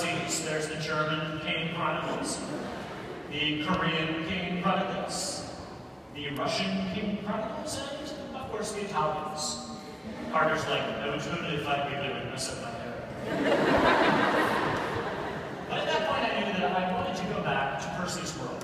overseas. There's the German Kane Chronicles, the Korean Kane Chronicles, the Russian Kane Chronicles, and, of course, the Italians. Carter's like, I would totally fight you if they would mess up my hair. But at that point, I knew that I wanted to go back to Percy's world.